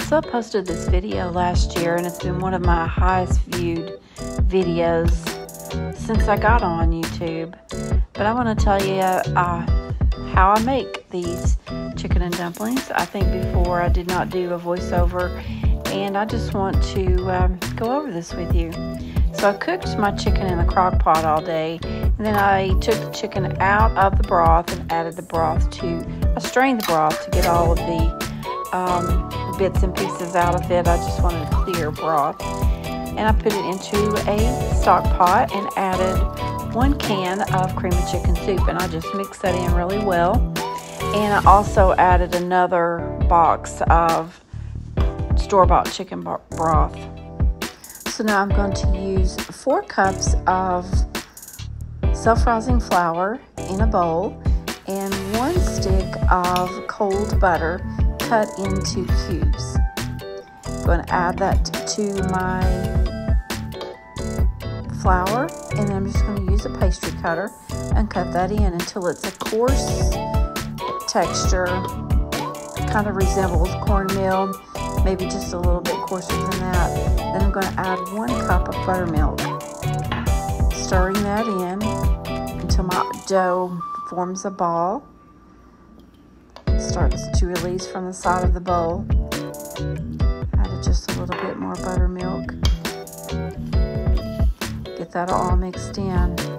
So I posted this video last year, and it's been one of my highest viewed videos since I got on YouTube. But I want to tell you how I make these chicken and dumplings. I think before I did not do a voiceover, and I just want to go over this with you. So I cooked my chicken in the crock pot all day, and then I took the chicken out of the broth and added the broth I strained the broth to get all of the bits and pieces out of it. I just wanted a clear broth. And I put it into a stock pot and added 1 can of cream of chicken soup, and I just mixed that in really well. And I also added another box of store-bought chicken broth. So now I'm going to use 4 cups of self-rising flour in a bowl and 1 stick of cold butter cut into cubes. I'm going to add that to my flour, and then I'm just going to use a pastry cutter and cut that in until it's a coarse texture, kind of resembles cornmeal, maybe just a little bit coarser than that. Then I'm going to add 1 cup of buttermilk, stirring that in until my dough forms a ball. Starts to release from the side of the bowl. Added just a little bit more buttermilk. Get that all mixed in.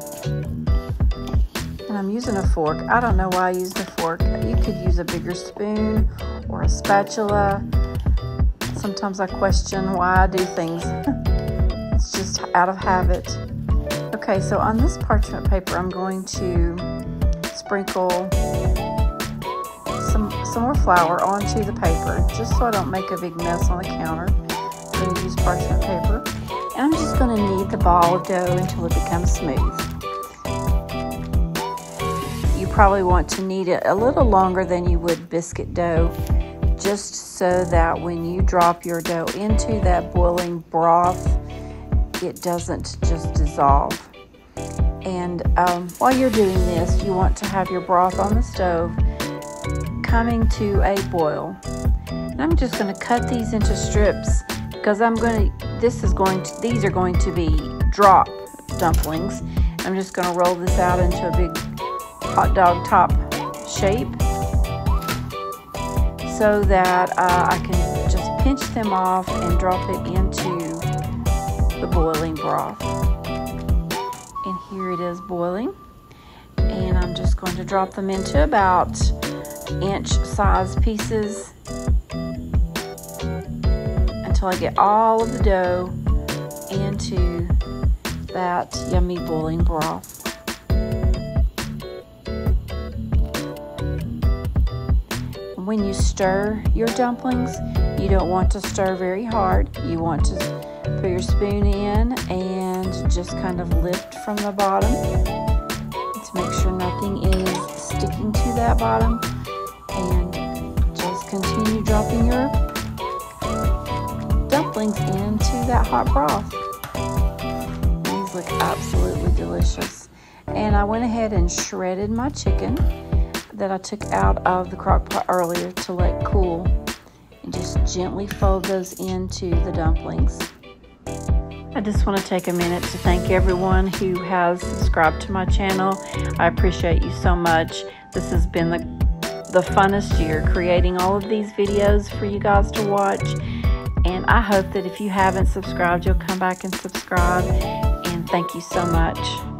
And I'm using a fork. I don't know why I used a fork. You could use a bigger spoon or a spatula. Sometimes I question why I do things. It's just out of habit. Okay, so on this parchment paper, I'm going to sprinkle some more flour onto the paper, just so I don't make a big mess on the counter. I'm going to use parchment paper, and I'm just going to knead the ball of dough until it becomes smooth. You probably want to knead it a little longer than you would biscuit dough, just so that when you drop your dough into that boiling broth, it doesn't just dissolve. And while you're doing this, you want to have your broth on the stove coming to a boil. And I'm just going to cut these into strips because these are going to be drop dumplings. I'm just going to roll this out into a big hot dog top shape so that I can just pinch them off and drop it into the boiling broth. And here it is boiling, and I'm just going to drop them into about inch-sized pieces until I get all of the dough into that yummy boiling broth. When you stir your dumplings, you don't want to stir very hard. You want to put your spoon in and just kind of lift from the bottom to make sure nothing is sticking to that bottom, and just continue dropping your dumplings into that hot broth. These look absolutely delicious. And I went ahead and shredded my chicken that I took out of the crock pot earlier to let cool, and just gently fold those into the dumplings. I just want to take a minute to thank everyone who has subscribed to my channel. I appreciate you so much. This has been the funnest year creating all of these videos for you guys to watch, and I hope that if you haven't subscribed, you'll come back and subscribe, and thank you so much.